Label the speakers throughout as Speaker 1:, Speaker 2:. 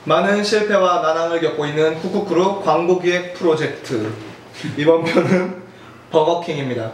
Speaker 1: 많은 실패와 난항을 겪고 있는 쿠쿠크루 광고 기획 프로젝트. 이번 편은 버거킹입니다.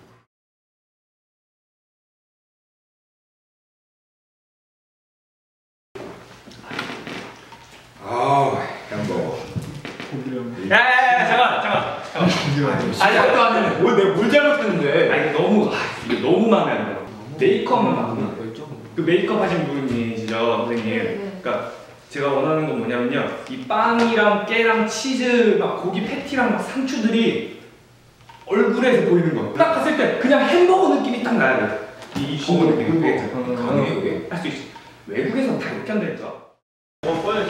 Speaker 2: 햄버거.
Speaker 3: 야야야 잠깐. 아니 아무도 안 했네.
Speaker 2: 뭐 내가 뭘 잘못했는데?
Speaker 3: 아 이게 너무 마음에 안 들어. 메이크업만 바꾸면 그 메이크업 하신 분이시죠 선생님. 그러니까 제가 원하는 건 뭐냐면요, 이 빵이랑 깨랑 치즈 막 고기 패티랑 막 상추들이 얼굴에서 보이는 거. 딱 봤을 때 그냥 햄버거 느낌이 딱 나야 돼. 이 햄버거 느낌이
Speaker 2: 가능해 그게?
Speaker 3: 할 수 있어. 외국에선 다 이렇게 한다니까.
Speaker 1: 와,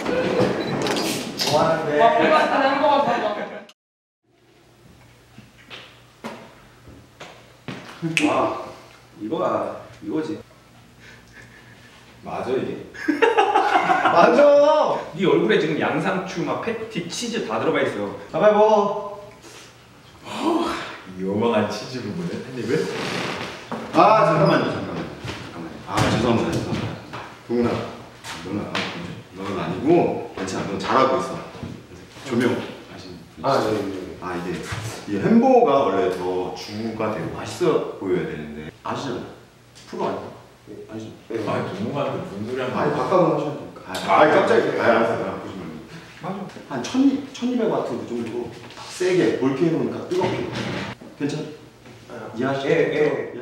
Speaker 1: 네.
Speaker 3: 와 불맛한 햄버거 봐봐.
Speaker 2: 와 이거지. 맞아 이게?
Speaker 1: 맞아.
Speaker 3: 네 얼굴에 지금 양상추 막 패티 치즈 다 들어가 있어.
Speaker 1: 빨리 먹어.
Speaker 2: 이 요망한 치즈 부분을 한 입을?
Speaker 4: 잠깐만요. 죄송합니다. 동훈아, 너는 아니고 괜찮아. 너 잘하고 있어. 조명 하시는 분. 이게 이 햄버거가 원래 더 주가 되고 맛있어 보여야 되는데 아시잖아요. 프로 아니야? 아시죠?
Speaker 2: 동무한테 무슨 소리 하는 거야?
Speaker 4: 바꿔서 하셔야 돼요. 깜짝이야. 알았어. 보지 말고. 맞아. 한 1200와트 그 정도로 세게 볼케 해놓으니까 뜨겁게. 괜찮아? 이해하시죠? 예.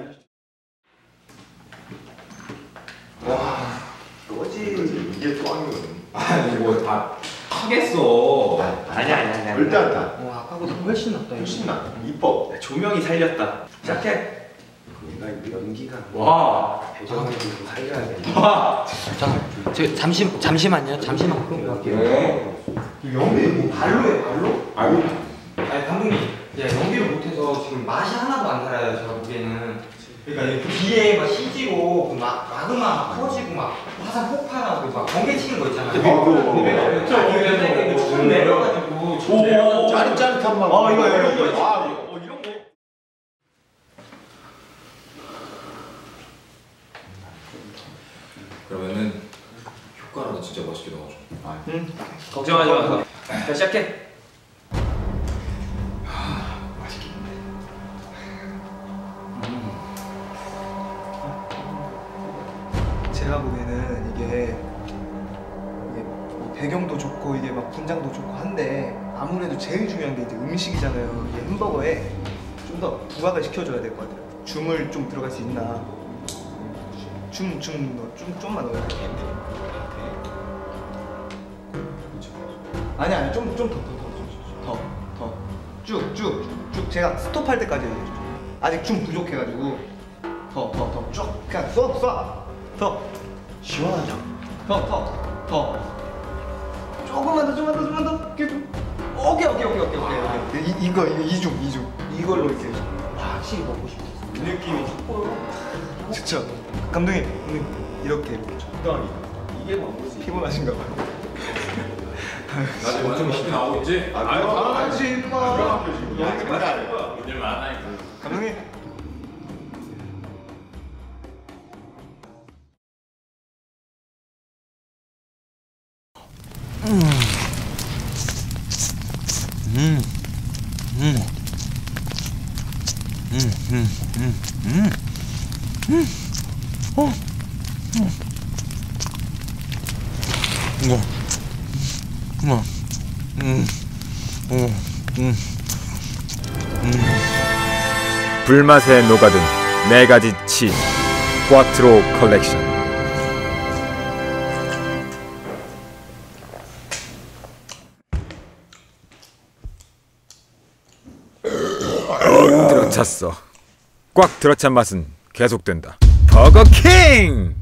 Speaker 2: 와
Speaker 4: 그거지. 이게 꽝이거든.
Speaker 2: 아니 뭐 다 하겠어.
Speaker 3: 아니야.
Speaker 4: 절대 안 타.
Speaker 1: 아까보다 훨씬 낫다.
Speaker 4: 훨씬 나. 이뻐.
Speaker 3: 조명이 살렸다. 시작해.
Speaker 4: 내가 연기가
Speaker 3: 와.
Speaker 4: 배경을 좀 살려야 돼.
Speaker 3: 와.
Speaker 5: 잠시만요. 끌고 갈게요.
Speaker 1: 연기 뭐 발로 해, 발로?
Speaker 4: 아니
Speaker 5: 아니 감독님, 연기를 못해서 지금 맛이 하나도 안 살아요. 제가 보기에는. 그러니까 뒤에 막 CG로 마그마 막 터지고 막 화산 폭발하고 막 번개 치는 거 있잖아요. 춤 내려가지고
Speaker 4: 짜릿짜릿한 맛.
Speaker 1: 이거.
Speaker 3: 이런 거.
Speaker 2: 그러면은 효과라도 진짜 멋있게 넣어줘.
Speaker 3: 걱정하지 마. 자 시작해.
Speaker 1: 제가 보기에는 이게 뭐 배경도 좋고 이게 막 분장도 좋고 한데 아무래도 제일 중요한 게 이제 음식이잖아요. 이게 햄버거에 좀 더 부각을 시켜줘야 될 것 같아요. 줌을 좀 들어갈 수 있나? 좀만 넣어야 돼. 아니 좀 더 쭉 제가 스톱할 때까지 해주죠. 아직 좀 부족해가지고 더 그냥 더 시원하죠. 더 조금만 더 이렇게 좀 오케이. 이거 이중 이걸로 이렇게
Speaker 5: 확실히 먹고 싶었어.
Speaker 1: 느낌이 그쵸. 감독님 이렇게 적당히
Speaker 4: 이게 뭐지?
Speaker 1: 피곤하신가 봐요.
Speaker 2: 나도 완전 힘이 나오고 있지?
Speaker 1: 당연하지 임마.
Speaker 2: 오늘만 안 하니까.
Speaker 1: 감독님.
Speaker 6: 불맛에 녹아든 4가지 치즈 꽈트로 컬렉션. 들어찼어. 꽉 들어찬 맛은 계속된다. 버거킹!